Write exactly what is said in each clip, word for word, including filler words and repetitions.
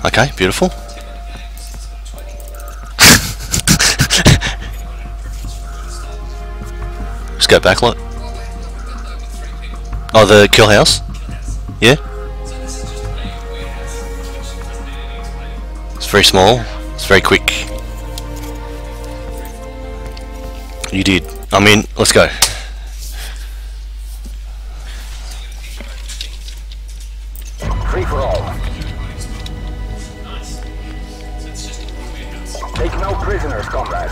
Okay, beautiful. Just go back like. Oh, the Killhouse? Yeah? It's very small. It's very quick. You did. I mean, let's go. Free for all. Take no prisoners, comrades.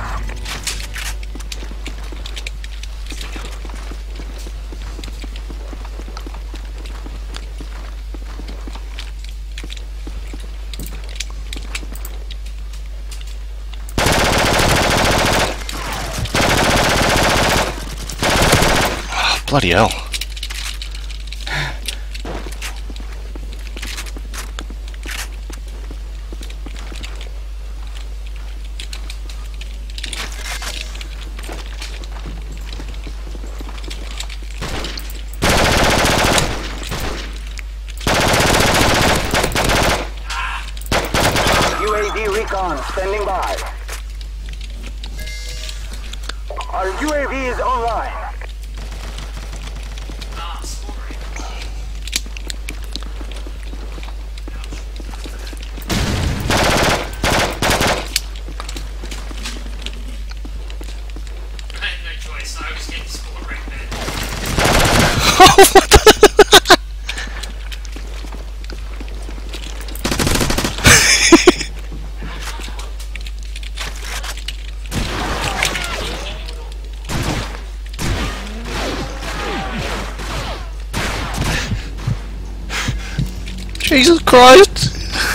Bloody hell. U A V recon standing by. Our U A V is online. I was getting scored right there. Jesus Christ!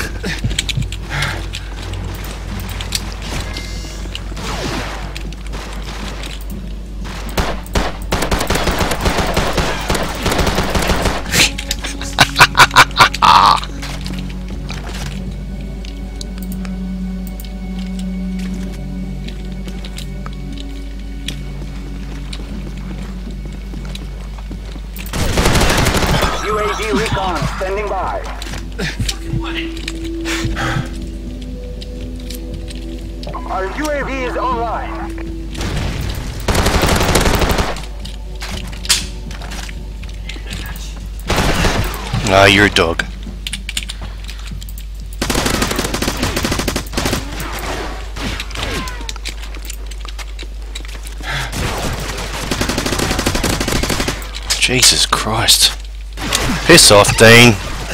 U A V recon standing by. Our U A V is online. Ah, you're a dog. Jesus Christ. Piss off, Dean.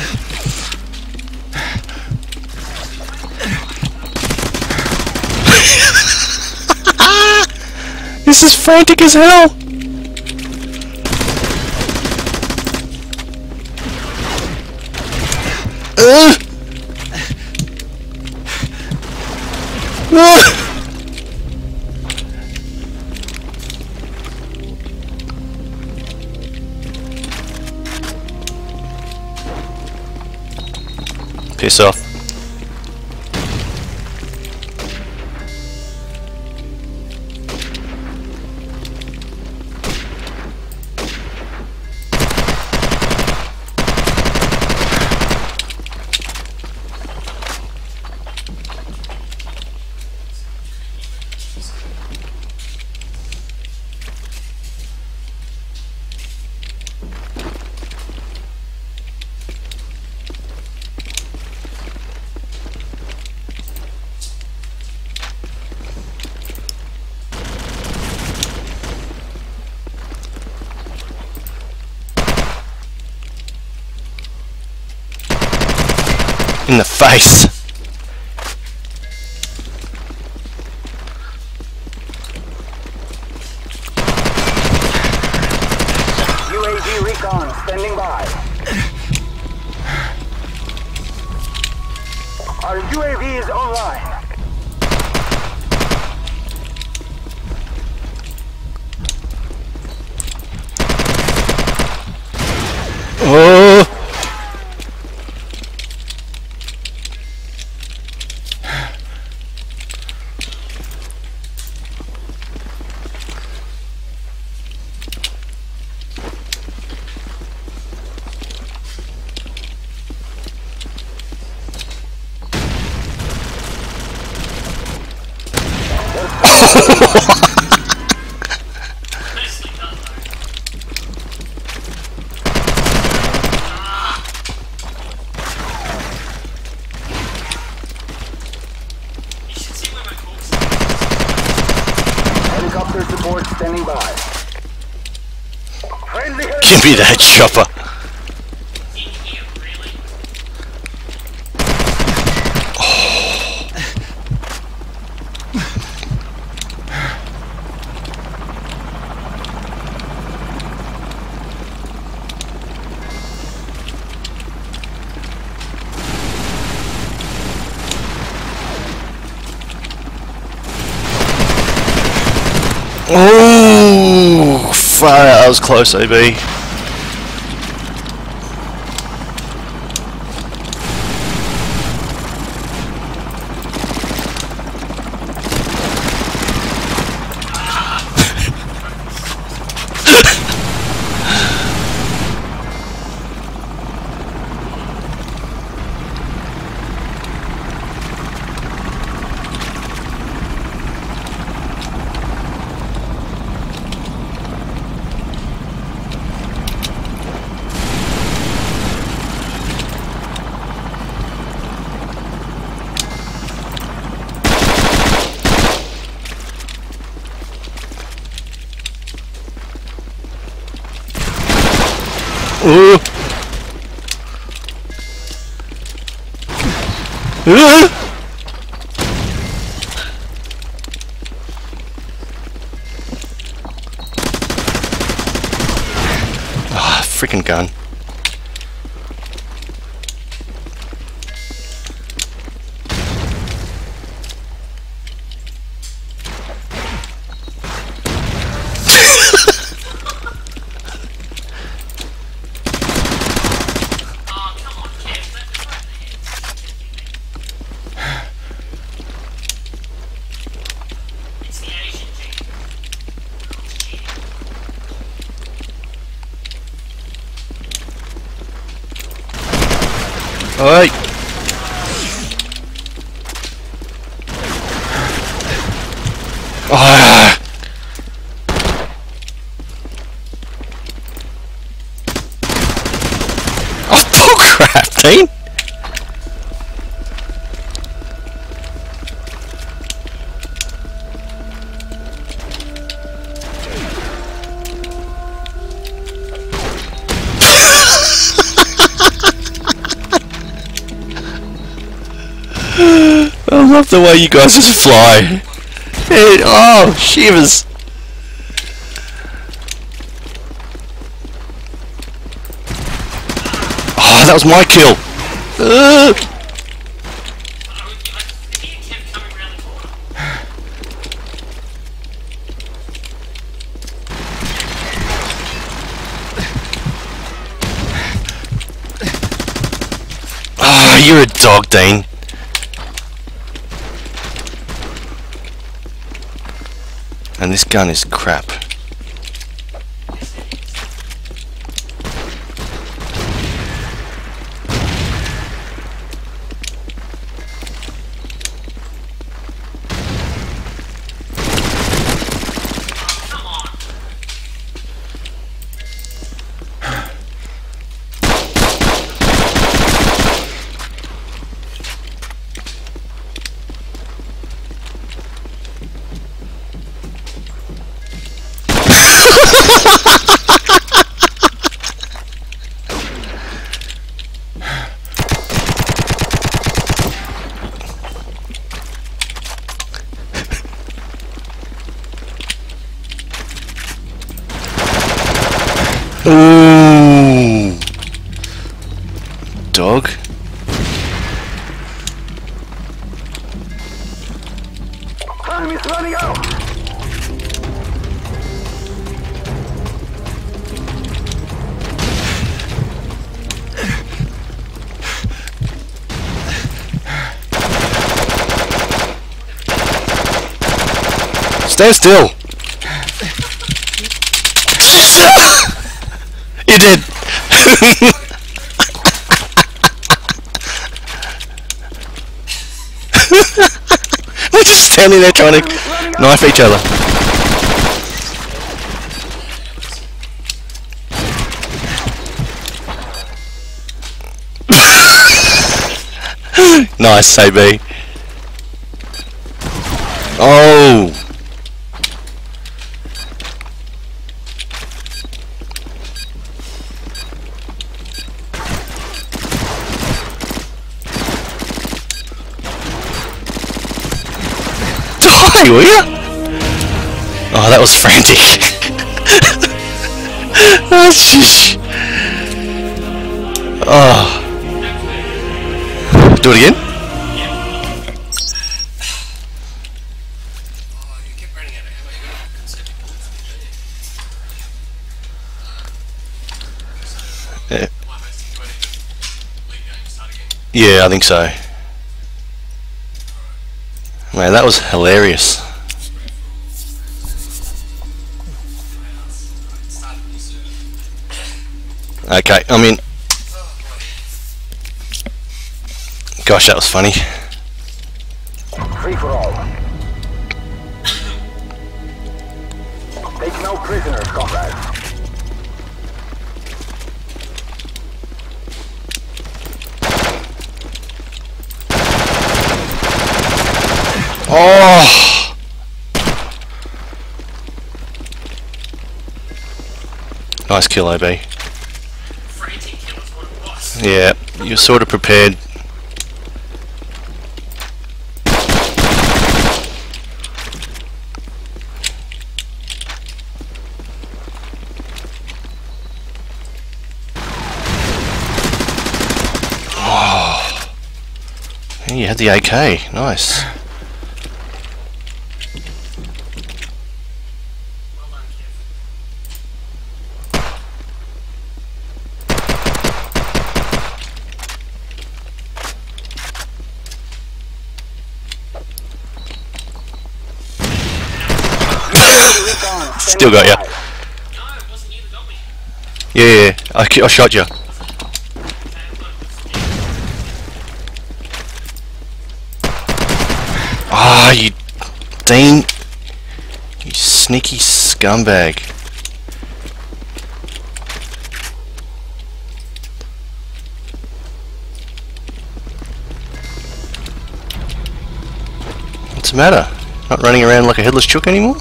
This is frantic as hell. Ugh. Ugh. Piss off. In the face. U A V recon standing by. Our U A V is online. Oh. Nicely done, though. You should see where my corpse is. Helicopter support standing by. Friendly helicopter. Give me that chopper. In here, really? Oh, far out, that was close, A B. Ooh. Ooh. Ah, freaking gun. Oh, come on, Kev. Let me right in the head. It's the Asian gene. It's cheating. Alright. Ah. Oh, bullcrap, Dean! I love the way you guys just fly. It, oh, shivers. Oh, that was my kill. Uh. I would, I could hear Kev coming around the corner. Ah, you're a dog, Dean. And this gun is crap. Come on. Ooh. Dog. Time is running out. Stand still. You did. We're just standing there trying to Knife each other. Nice, A B. Oh! Die, will ya? Oh, that was frantic. Oh, sheesh. Oh. Do it again? Yeah. Yeah, I think so. Man, that was hilarious. Okay, I mean, gosh, that was funny. Free for all. Take no prisoners, comrades. Oh! Nice kill, A B. Frantic kill is what it was. Yeah, you're sort of prepared. Oh, yeah, you had the A K. Nice. Well done, Kev. Recon, Still got ya. No, it wasn't you that got me. Yeah, yeah, I, ki- I shot you. Ah, you Dean, you sneaky scumbag. What's the matter? Not running around like a headless chook anymore?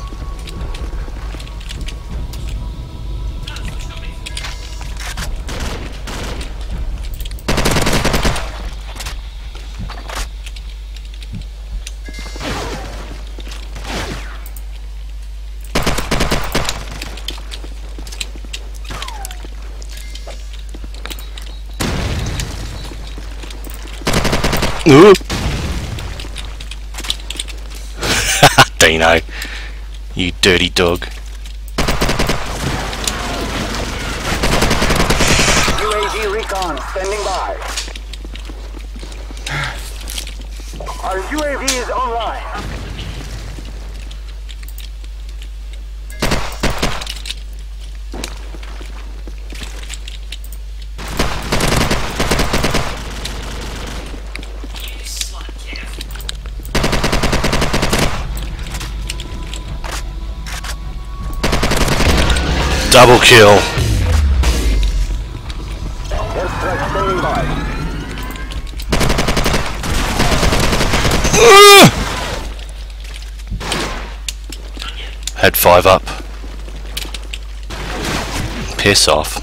Ooh. Dino, you dirty dog. U A V recon standing by. Our U A V is online. You slut, Kev. Double kill. Airstrike standing by. Had five up. Piss off.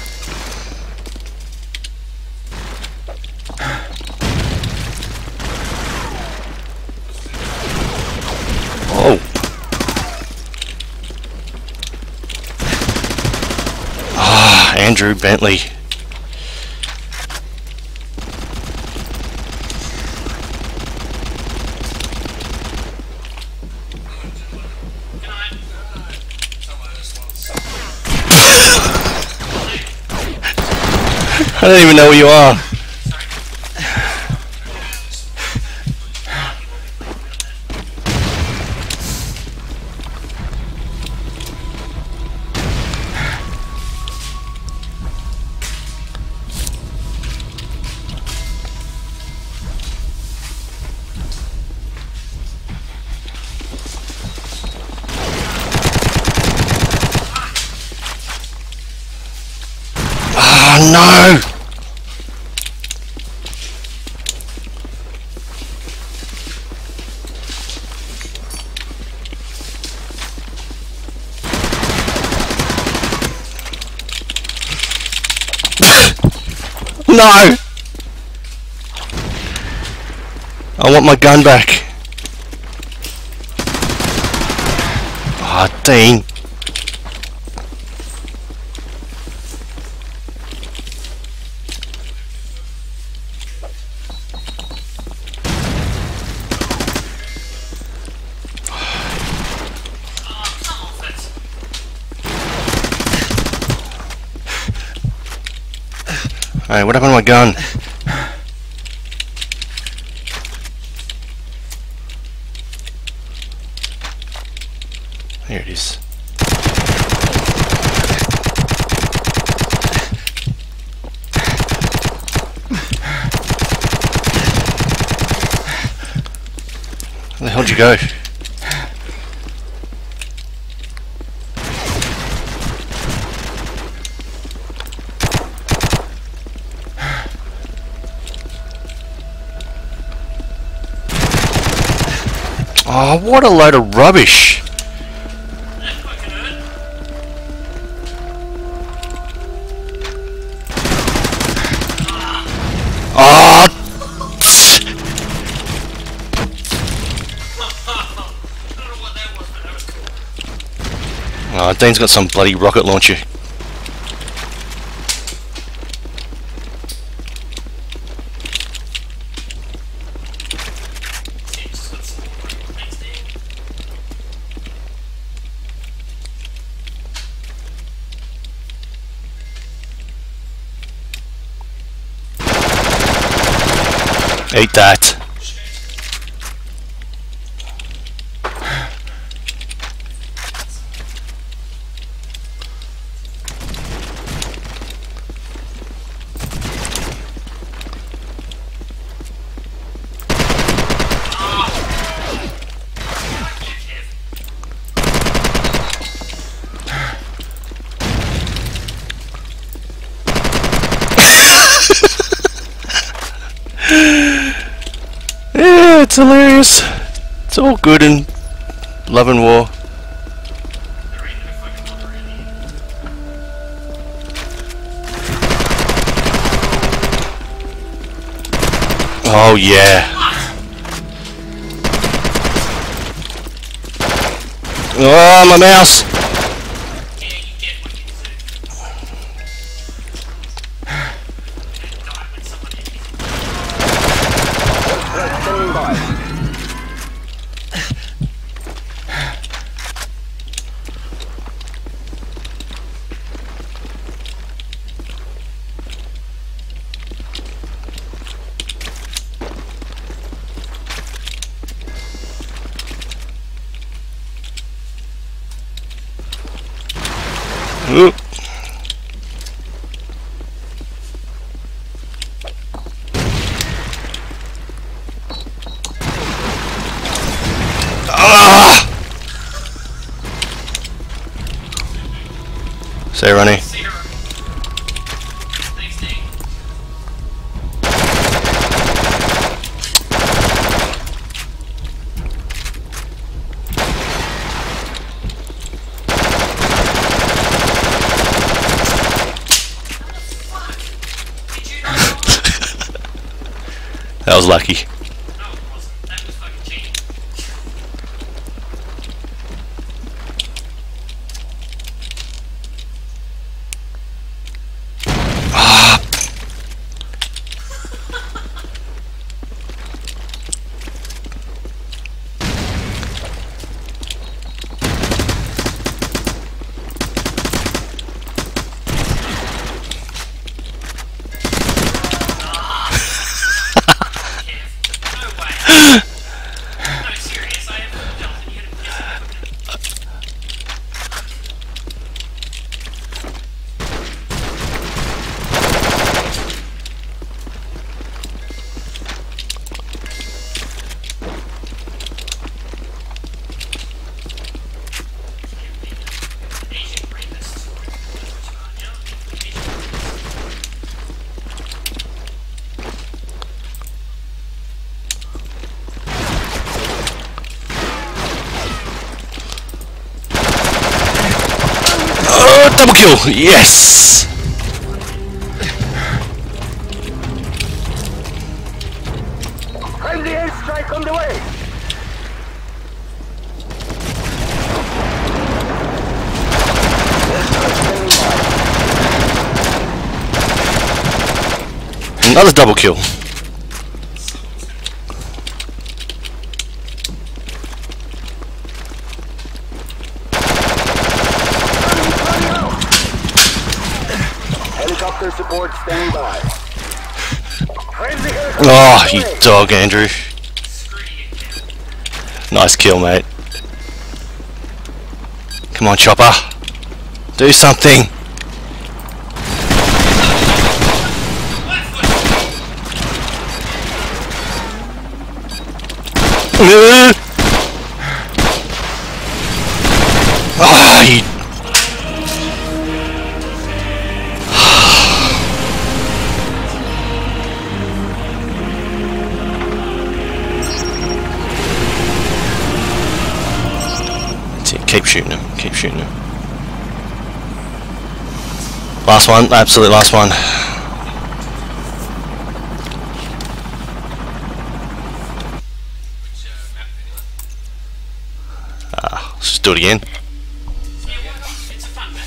Oh. Ah, Andrew Bentley. Good night. I don't even know where you are. No! No! I want my gun back. Ah, oh, dang. Hey, what happened to my gun? There it is. Where the hell did you go? Oh, what a load of rubbish! Oh! Oh, Dean's got some bloody rocket launcher. Eat that. Yeah, it's hilarious. It's all good in love and war. Oh yeah. Oh, my mouse. Ooh. Ah! Say, Ronnie. That was lucky. No, it wasn't. That was fucking cheating. Ah. Double kill! Yes! Friendly airstrike on the way. Another double kill. Helicopter support standing by. Friendly airstrike Oh, on the you way. dog, Andrew. Nice kill, mate. Come on, Chopper. Do something. Ah, you. That's it. Keep shooting him. Keep shooting him. Last one. Absolute last one. Ah, let's just do it again. It's a fun map.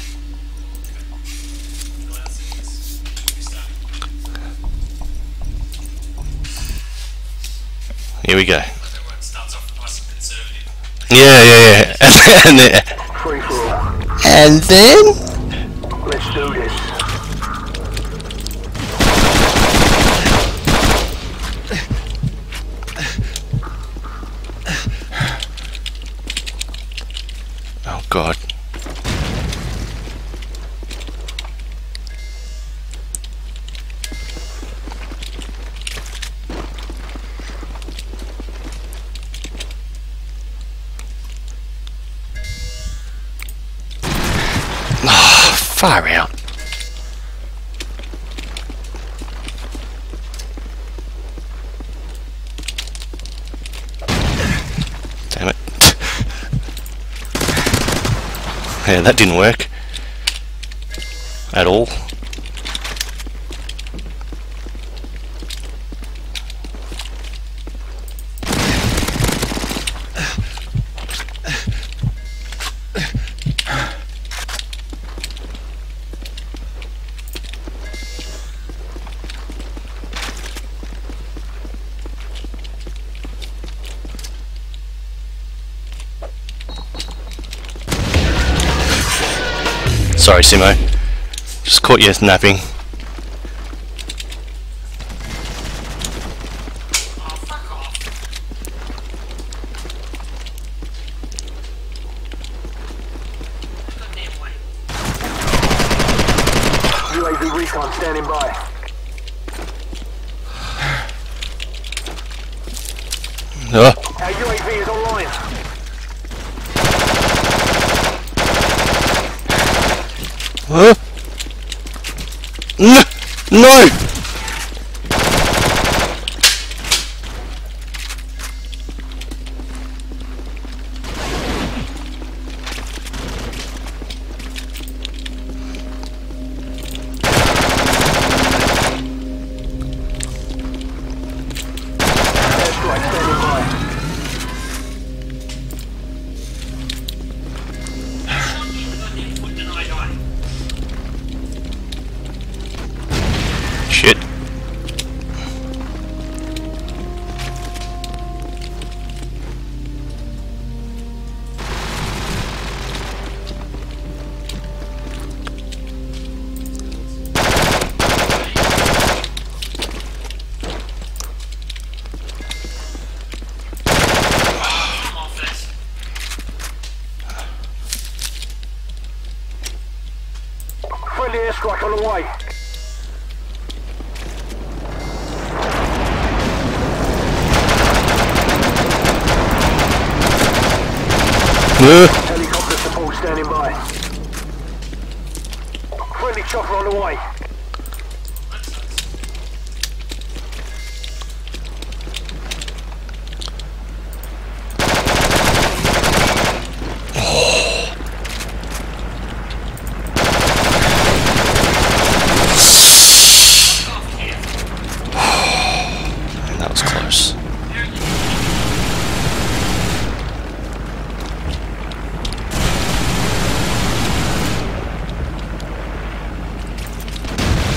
Here we go. Everyone starts off nice and conservative. Yeah, yeah, yeah. And then, Free for all. and then Let's do this. oh god. Ah, far out. Damn it. Yeah, that didn't work. At all. Sorry, Simo. Just caught you napping. Oh, fuck off. Goddamn way. U A V recon standing by. Uh, Our U A V is online. uh, no! No! Airstrike standing by. Shot me in the goddamn foot and I die. Shit. I'm off this. Friendly airstrike on the way. Uh, Helicopter support standing by. Friendly chopper on the way.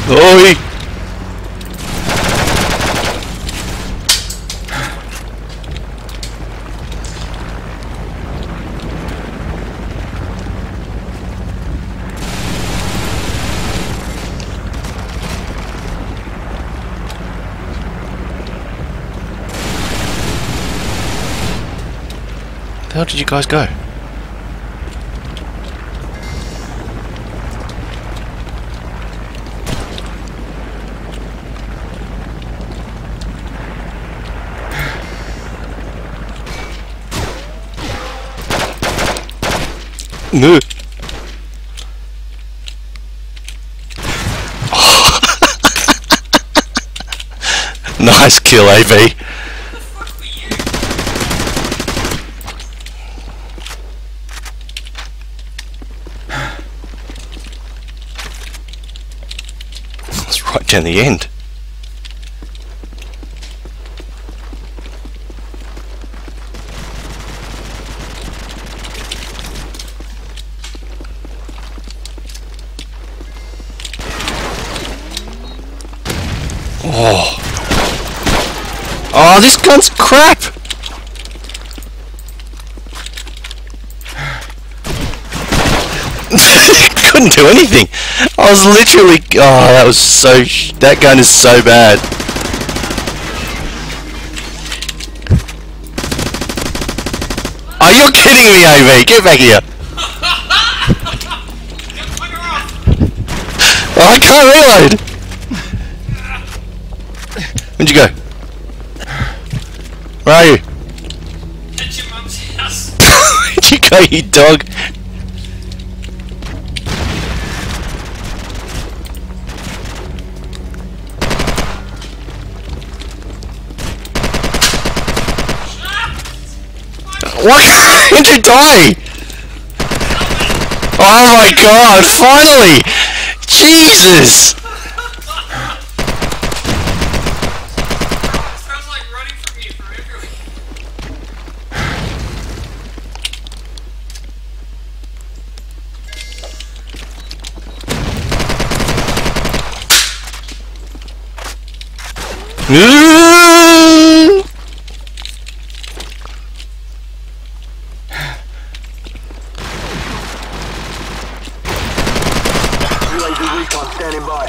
Oi! Where the hell did you guys go? No. Nice kill, A V. It's right down the end. Oh. Oh, this gun's crap! Couldn't do anything. I was literally... Oh, that was so... Sh that gun is so bad. Are you kidding me, A V? Get back here. Oh, I can't reload. Where'd you go? Where are you? At your mum's house. Where'd you go, you dog? Why did you die? Oh my god, finally! Jesus! Sounds like running from you from everywhere. Ooh! U A V recon standing by.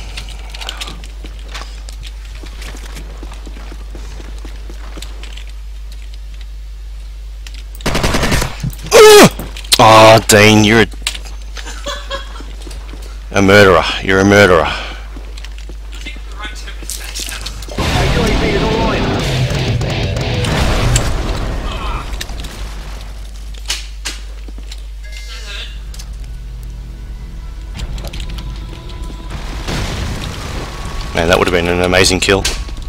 Oh, Dean, you're a, a murderer. You're a murderer. I think the right term is backstab. U A V is online. Man, that would have been an amazing kill.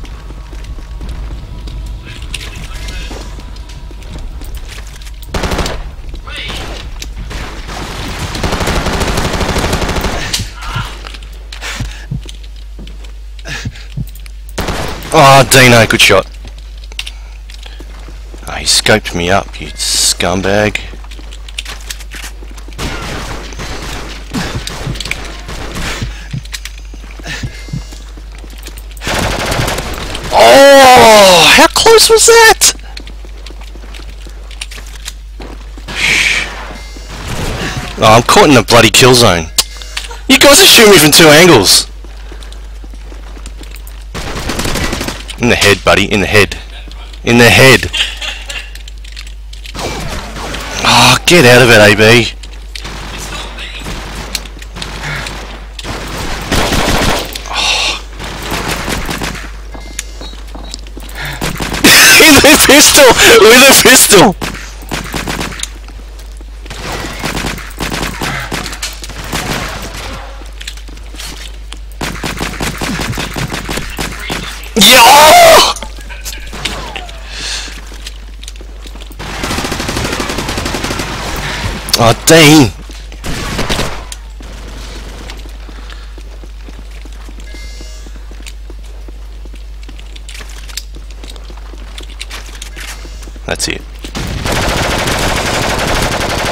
Oh, Dino, good shot. Oh, he scoped me up, you scumbag. Oh, how close was that? Oh, I'm caught in a bloody kill zone. You guys are shooting me from two angles. In the head, buddy. In the head. In the head. Oh, get out of it, A B. Oh. With a pistol! With a pistol! Yeah! Oh! Oh, dang! That's it.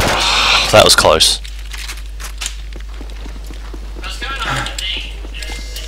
That was close. I was going after the thing.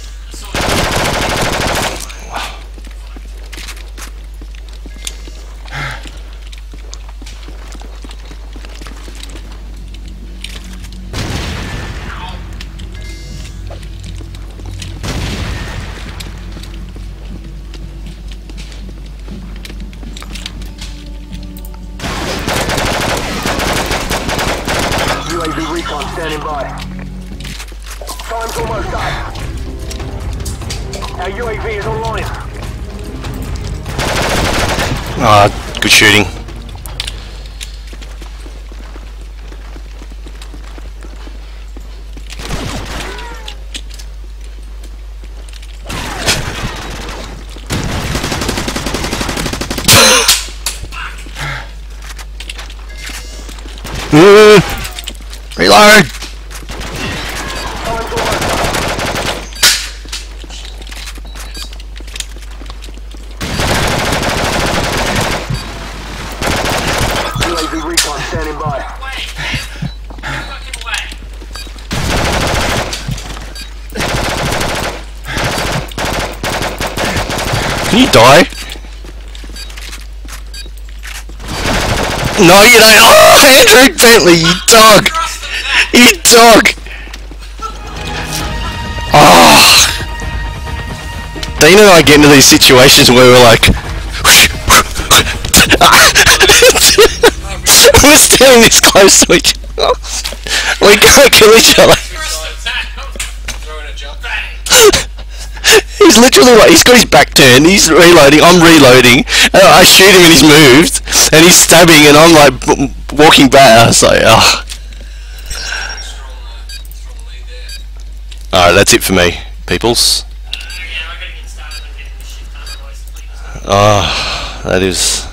standing by. Time's almost up. Our U A V is online. Ah, good shooting. Uh, reload! Time's almost up. U A V recon standing by. Way, man. Fucking way. Can you die? No, you don't. Oh, Andrew Bentley, you dog! You dog! Oh! Dana and I get into these situations where we're like, we're standing this close to each other. We can't kill each other. Throwing a jump. He's literally like, he's got his back turned, he's reloading, I'm reloading, and I shoot him and he's moved, and he's stabbing, and I'm like b walking back. I was like, oh. Alright, that's it for me, peoples. Yeah, I gotta get started on getting this shit done, boys, please. Oh, that is...